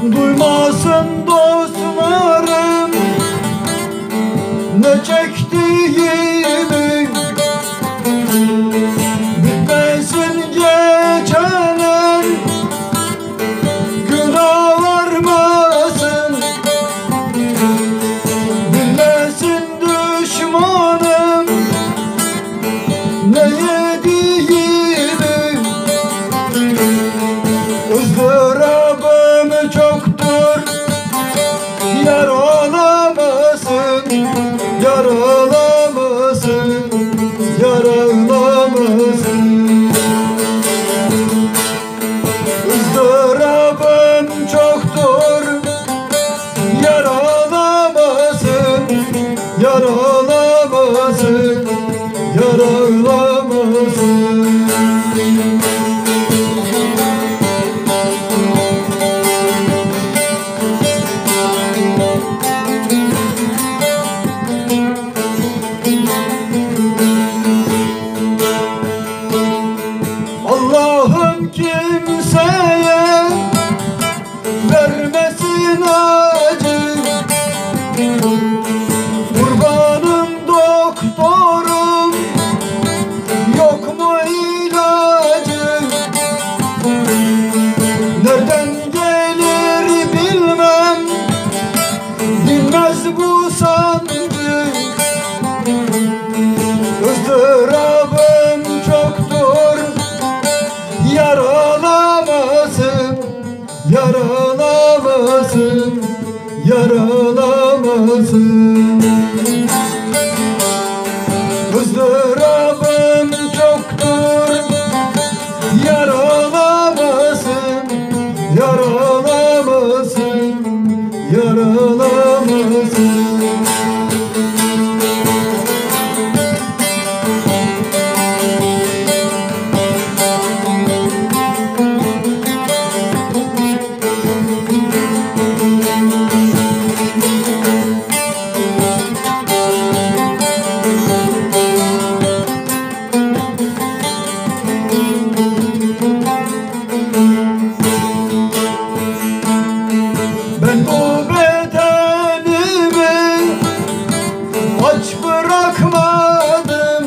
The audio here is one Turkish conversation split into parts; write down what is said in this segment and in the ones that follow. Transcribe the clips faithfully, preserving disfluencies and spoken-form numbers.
Duymasın dostlarım ne çektiğimi, bitmesin geceler, günah varmasın, bilmesin düşmanım ne yediğimi. Izdırabım çoktur, yaralamasın, yaralamasın, yaralamasın. Izdırabım çoktur, yaralamasın, yaralamasın, yaralamasın. Allah'ım kimseye vermesin acı, kurbanım doktorum yok mu ilacı? Nereden gelir bilmem, dinmez bu sancı. Izdırabım çoktur, yaralamasın, yaralamasın, yaralamasın. Izdırabım çoktur, yaralamasın, yaralamasın, yaralamasın. Ben bu bedenimi aç bırakmadım,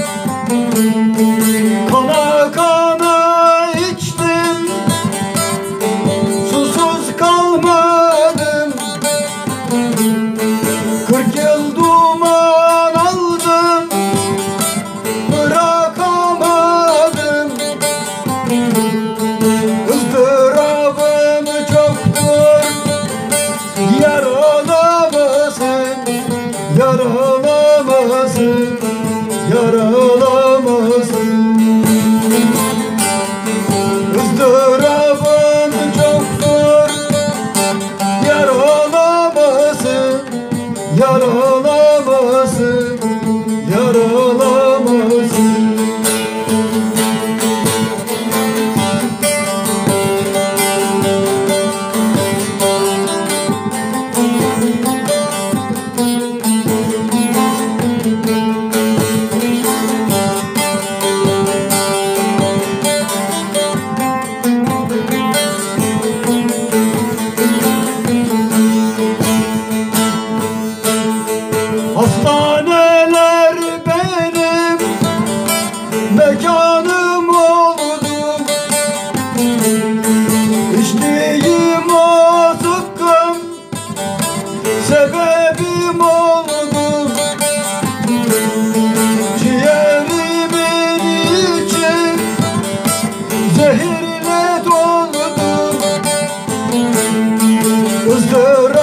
kana kana içtim, susuz kalmadım. Kırk yıl duman aldım, bırakamadım. Izdırabım çoktur, yaralamasın, yaralamasın, yaralamasın. Izdırabım çoktur, yaralamasın, yaralamasın, yaralamasın. Hastaneler benim mekanım oldu, içtiğim o zıkkım sebebim oldu. Ciğerimin içi zehirle doldu, ızdırap